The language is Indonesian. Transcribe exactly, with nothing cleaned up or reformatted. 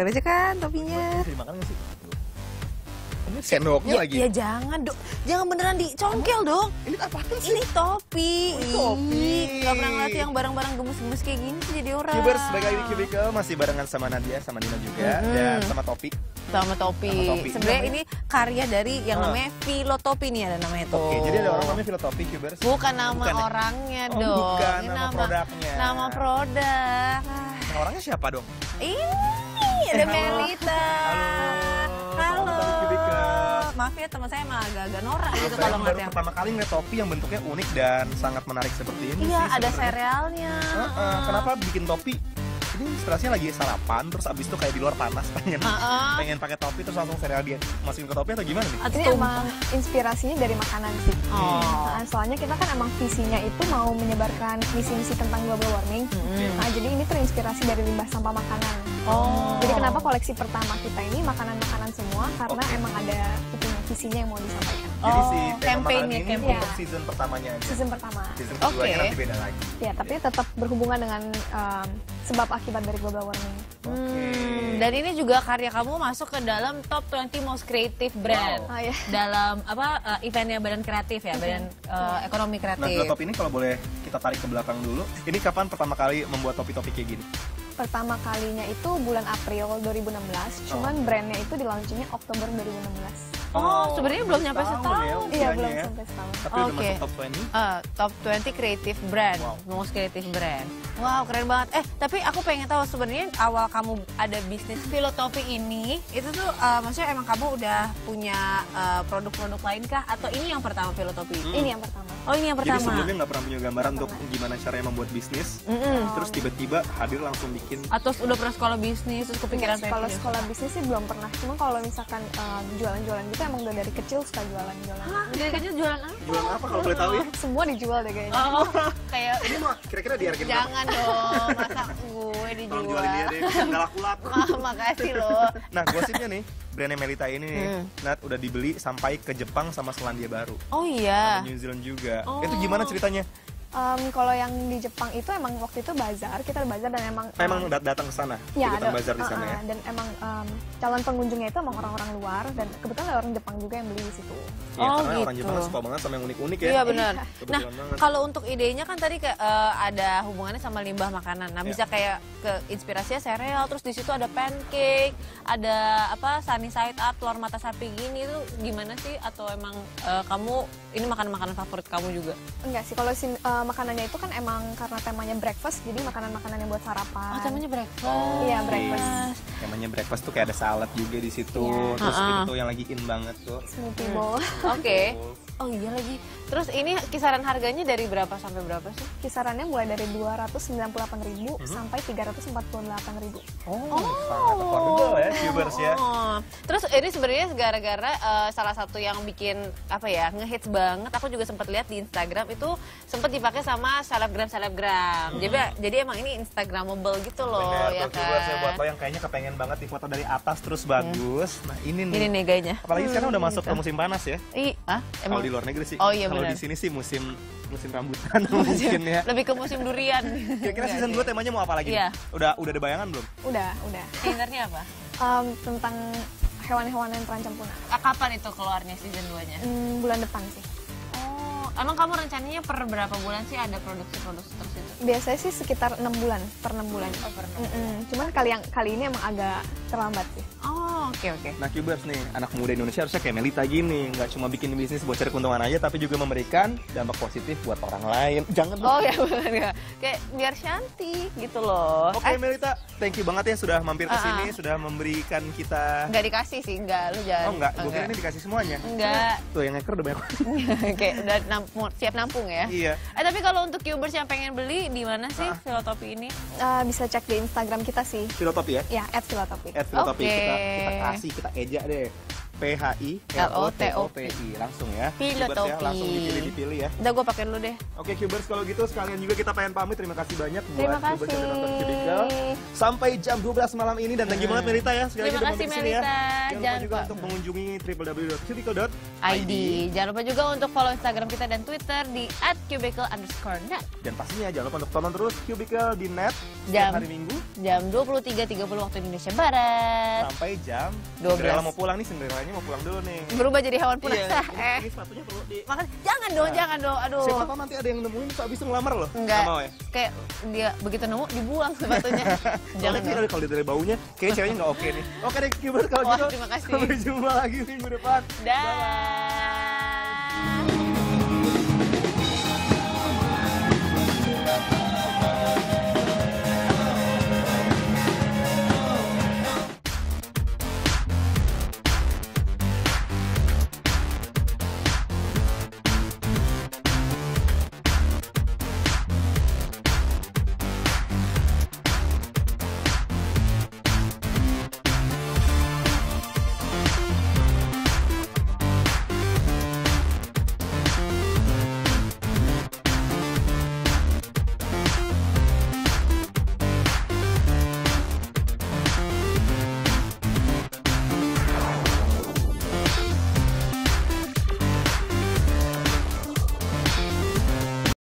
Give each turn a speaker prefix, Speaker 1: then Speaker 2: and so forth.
Speaker 1: aja kan topinya.
Speaker 2: Bisa dimakan nggak sih? Ini sendoknya
Speaker 1: Ya,
Speaker 2: lagi.
Speaker 1: ya jangan dong, jangan beneran dicongkel dong.
Speaker 2: Ini apaan sih?
Speaker 1: Ini topi.
Speaker 2: Oh, topi.
Speaker 1: Ih, Gak pernah ngeliat yang barang-barang gemes-gemes kayak gini sih jadi orang.
Speaker 2: Cubers, balik lagi di Cubicle, masih barengan sama Nadia, sama Dina juga,
Speaker 1: Mm-hmm.
Speaker 2: dan sama Topi.
Speaker 1: Sama topi.
Speaker 2: Sama topi.
Speaker 1: Sebenarnya ini karya dari yang
Speaker 2: Ah.
Speaker 1: namanya Filotopi nih ada namanya tuh.
Speaker 2: Oke, jadi ada orang namanya Filotopi, Cubers.
Speaker 1: Bukan nama
Speaker 2: Bukan ya?
Speaker 1: orangnya
Speaker 2: Oh,
Speaker 1: dong.
Speaker 2: bukan,
Speaker 1: Ini
Speaker 2: nama produknya.
Speaker 1: Nama produk. Ah,
Speaker 2: Nah, orangnya siapa dong?
Speaker 1: Ini ada
Speaker 2: halo.
Speaker 1: Melita.
Speaker 2: Halo,
Speaker 1: Halo.
Speaker 2: selamat datang di Cubicle.
Speaker 1: Maaf ya teman saya emang agak-agak norak gitu
Speaker 2: Saya
Speaker 1: kalau
Speaker 2: baru
Speaker 1: ngeliat yang.
Speaker 2: pertama kali ngeliat topi yang bentuknya unik dan sangat menarik seperti ini
Speaker 1: Iya,
Speaker 2: sih
Speaker 1: ada
Speaker 2: sebenarnya.
Speaker 1: serealnya.
Speaker 2: Heeh, kenapa bikin topi? Ini inspirasinya lagi sarapan, terus abis itu kayak di luar panas pengen
Speaker 1: Heeh.
Speaker 2: pengen pakai topi terus langsung sereal dia masukin ke topi atau gimana nih?
Speaker 1: Atau
Speaker 3: Ini emang inspirasinya dari makanan sih.
Speaker 1: Oh.
Speaker 3: Nah, soalnya kita kan emang visinya itu mau menyebarkan misi-misi tentang global warming. Nah, jadi ini terinspirasi dari limbah sampah makanan.
Speaker 1: Oh.
Speaker 3: Jadi kenapa koleksi pertama kita ini makanan-makanan semua? Karena
Speaker 2: Oke.
Speaker 3: emang ada itunya, visinya yang mau disampaikan.
Speaker 2: Jadi
Speaker 1: Oh,
Speaker 2: si tema
Speaker 1: campaign-nya,
Speaker 2: makanan ini
Speaker 3: campaign.
Speaker 2: untuk season pertamanya aja.
Speaker 3: Season pertama.
Speaker 2: Season
Speaker 1: Oke.
Speaker 2: keduanya nanti beda lagi.
Speaker 3: Ya, tapi tetap berhubungan dengan um, sebab akibat dari global warming.
Speaker 1: Hmm, dan ini juga karya kamu masuk ke dalam top dua puluh most creative brand.
Speaker 3: Wow. Oh, iya.
Speaker 1: Dalam apa uh, eventnya Badan Kreatif ya, Badan uh, Ekonomi
Speaker 2: Nah,
Speaker 1: Kreatif.
Speaker 2: Filotopi ini kalau boleh kita tarik ke belakang dulu. Ini kapan pertama kali membuat topi-topi kayak gini?
Speaker 3: Pertama kalinya itu bulan April dua ribu enam belas, cuman brandnya itu di launchingnya Oktober dua ribu enam belas.
Speaker 1: Oh, sebenarnya belum nyampe
Speaker 2: setahun
Speaker 1: setahun.
Speaker 2: ya
Speaker 3: Iya,
Speaker 2: usianya
Speaker 3: belum
Speaker 2: ya.
Speaker 3: sampai setahun.
Speaker 2: Tapi udah
Speaker 1: Oke.
Speaker 2: masuk top dua puluh.
Speaker 1: Uh, top dua puluh creative brand,
Speaker 2: Wow.
Speaker 1: most creative brand. Wow, keren banget. Eh, tapi aku pengen tahu sebenarnya awal kamu ada bisnis Filotopi ini, itu tuh uh, maksudnya emang kamu udah punya uh, produk-produk lain kah? Atau ini yang pertama Filotopi?
Speaker 3: Ini yang pertama.
Speaker 1: Oh, ini yang
Speaker 2: Jadi
Speaker 1: pertama.
Speaker 2: sebelumnya nggak pernah punya gambaran untuk gimana caranya membuat bisnis.
Speaker 1: Mm-mm.
Speaker 2: Terus tiba-tiba hadir langsung bikin.
Speaker 1: Atau udah pernah sekolah bisnis, terus kepikiran
Speaker 3: Enggak sih,
Speaker 1: pengen
Speaker 3: kalau
Speaker 1: punya
Speaker 3: sekolah bisnis sih belum pernah. Cuma kalau misalkan um, jualan-jualan gitu emang udah dari kecil suka jualan-jualan.
Speaker 1: Hah, dari kecil jualan apa?
Speaker 2: Jualan apa kalau boleh tahu ya?
Speaker 3: Semua dijual deh kayaknya.
Speaker 1: Oh, kayak
Speaker 2: Ini mah kira-kira dihargain berapa?
Speaker 1: jangan dong, masa gue
Speaker 2: Tolong
Speaker 1: dijual.
Speaker 2: jualin dia deh, nggak laku-laku.
Speaker 1: Ah, makasih loh.
Speaker 2: Nah, gosipnya nih, brandnya Melita ini nih,
Speaker 1: Hmm.
Speaker 2: Nat udah dibeli sampai ke Jepang sama Selandia Baru.
Speaker 1: Oh iya.
Speaker 2: New Zealand juga.
Speaker 1: Oh.
Speaker 2: Itu gimana ceritanya?
Speaker 3: Um, kalau yang di Jepang itu emang waktu itu bazar, kita bazar dan emang um,
Speaker 2: Memang dat- datang ke sana,
Speaker 3: ya,
Speaker 2: ikutan
Speaker 3: ada-
Speaker 2: bazar di sana
Speaker 3: uh-uh,
Speaker 2: ya.
Speaker 3: dan emang um, calon pengunjungnya itu emang orang-orang luar dan kebetulan ada orang Jepang juga yang beli di situ.
Speaker 2: Iya,
Speaker 1: Oh,
Speaker 2: karena orang
Speaker 1: gitu.
Speaker 2: Jepang suka banget sama yang unik-unik ya.
Speaker 1: Iya benar.
Speaker 2: Kebetulan
Speaker 1: Nah,
Speaker 2: banget.
Speaker 1: kalau untuk idenya kan tadi kayak eh, ada hubungannya sama limbah makanan. Nah,
Speaker 2: Iya.
Speaker 1: bisa kayak ke inspirasinya sereal, terus di situ ada pancake, ada apa sunny side up, telur mata sapi gini itu gimana sih? Atau emang eh, kamu ini makanan-makanan favorit kamu juga?
Speaker 3: Enggak sih, kalau si, uh, makanannya itu kan emang karena temanya breakfast, jadi makanan-makanan yang buat sarapan.
Speaker 1: Oh, namanya breakfast.
Speaker 2: Oh,
Speaker 3: Iya,
Speaker 2: oke.
Speaker 3: breakfast.
Speaker 2: Namanya breakfast tuh kayak ada salad juga di situ.
Speaker 3: Iya.
Speaker 2: Terus
Speaker 1: Uh-uh.
Speaker 2: itu tuh yang lagi in banget tuh.
Speaker 3: Smoothie bowl.
Speaker 1: Oke. Oh iya lagi. Terus ini kisaran harganya dari berapa sampai berapa sih?
Speaker 3: Kisarannya mulai dari dua ratus sembilan puluh delapan ribu sampai tiga ratus empat puluh delapan ribu.
Speaker 2: Oh, sangat affordable ya, viewers ya.
Speaker 1: Oh. Terus ini sebenarnya gara-gara eh, salah satu yang bikin apa ya ngehits banget. Aku juga sempat lihat di Instagram itu sempat dipakai sama selebgram selebgram. Jadi jadi emang ini Instagramable gitu loh
Speaker 2: Bener,
Speaker 1: ya
Speaker 2: tuh viewers ya, buat
Speaker 1: kan.
Speaker 2: lo yang kayaknya kepengen banget di foto dari atas terus bagus. Nah ini nih.
Speaker 1: Ini nih gayanya.
Speaker 2: Apalagi sekarang udah masuk
Speaker 1: gitu.
Speaker 2: ke musim panas ya.
Speaker 1: Ih, ah,
Speaker 2: Kalau
Speaker 1: emang
Speaker 2: di luar negeri sih.
Speaker 1: Oh, iya,
Speaker 2: Kalau
Speaker 1: benar.
Speaker 2: di sini sih musim musim rambutan mungkin ya.
Speaker 1: lebih ke musim durian.
Speaker 2: Kira-kira season dua temanya mau apa lagi?
Speaker 1: Iya.
Speaker 2: Udah udah ada bayangan belum?
Speaker 3: Udah, udah.
Speaker 1: Sebenarnya apa?
Speaker 3: Um, tentang hewan-hewan yang terancam punah.
Speaker 1: Ah, kapan itu keluarnya season dua-nya?
Speaker 3: Hmm, bulan depan sih.
Speaker 1: Oh, emang kamu rencananya per berapa bulan sih ada produksi-produksi terus itu?
Speaker 3: Biasanya sih sekitar enam bulan, per enam bulan.
Speaker 1: Oh, per enam
Speaker 3: Mm-mm. Cuman kali yang kali ini emang agak terlambat sih.
Speaker 1: Oh, oke oke.
Speaker 2: Nah Cubers nih, anak muda Indonesia harusnya kayak Melita gini. Nggak cuma bikin bisnis buat cari keuntungan aja, tapi juga memberikan dampak positif buat orang lain. Jangan
Speaker 1: Oh
Speaker 2: dong.
Speaker 1: ya benar ya. Kayak biar cantik gitu loh.
Speaker 2: Oke Melita, thank you banget ya sudah mampir ke
Speaker 1: Ah,
Speaker 2: sini,
Speaker 1: ah.
Speaker 2: sudah memberikan kita...
Speaker 1: Enggak dikasih sih, enggak lu jangan.
Speaker 2: Oh enggak, gue kira ini dikasih semuanya.
Speaker 1: Enggak.
Speaker 2: Tuh yang ngeker udah banyak.
Speaker 1: Kayak udah nampung, siap nampung ya.
Speaker 2: Iya.
Speaker 1: Eh tapi kalau untuk Cubers yang pengen beli di mana sih
Speaker 2: Ah.
Speaker 1: Filotopi ini?
Speaker 3: Uh, bisa cek di Instagram kita sih.
Speaker 2: Filotopi ya?
Speaker 3: Ya, at Filotopi.
Speaker 2: At Filotopi
Speaker 1: Oke.
Speaker 2: kita, kita kasih, kita ejak deh. P H I L O T O P I. Langsung ya.
Speaker 1: Filotopi.
Speaker 2: Ya, langsung dipilih-dipilih ya.
Speaker 1: Udah gue pakai dulu deh.
Speaker 2: Oke Cubers, kalau gitu sekalian juga kita pengen pamit. Terima kasih banyak
Speaker 3: Terima
Speaker 2: buat Cubers yang udah nonton
Speaker 3: kasih.
Speaker 2: Cubicle. Sampai jam dua belas malam ini dan thank you banget Melita ya. Sekali
Speaker 1: Terima
Speaker 2: lagi udah
Speaker 1: kasih,
Speaker 2: mampir di sini ya.
Speaker 1: Melita.
Speaker 2: Jangan lupa
Speaker 1: Jangan
Speaker 2: juga
Speaker 1: lupa.
Speaker 2: untuk mengunjungi w w w dot cubicle dot
Speaker 1: I D. Jangan lupa juga untuk follow Instagram kita dan Twitter di at cubicle underscore net.
Speaker 2: Dan pastinya jangan lupa untuk tonton terus Cubicle di net
Speaker 1: Jam.
Speaker 2: setiap hari Minggu
Speaker 1: Jam dua puluh tiga tiga puluh waktu Indonesia Barat.
Speaker 2: sampai jam
Speaker 1: dua belas.
Speaker 2: Cinderella mau pulang nih, Cinderellanya mau pulang dulu nih.
Speaker 1: Berubah jadi hewan punah.
Speaker 2: Iya,
Speaker 1: eh,
Speaker 2: ini, ini sepatunya perlu di...
Speaker 1: makanya jangan dong,
Speaker 2: Nah.
Speaker 1: jangan dong. Aduh.
Speaker 2: Siapa tahu nanti ada yang nemuin terus abis itu ngelamar loh.
Speaker 1: Enggak.
Speaker 2: Nggak mau ya?
Speaker 1: Kayak dia begitu nemu dibuang sepatunya.
Speaker 2: Jangan
Speaker 1: jangan
Speaker 2: sih
Speaker 1: dong.
Speaker 2: kalau dari baunya, kayaknya ceweknya nggak oke nih. Oke deh, Cubers kalau
Speaker 1: Wah,
Speaker 2: gitu.
Speaker 1: terima kasih.
Speaker 2: Sampai jumpa lagi minggu depan.
Speaker 1: Dah.
Speaker 2: Bye.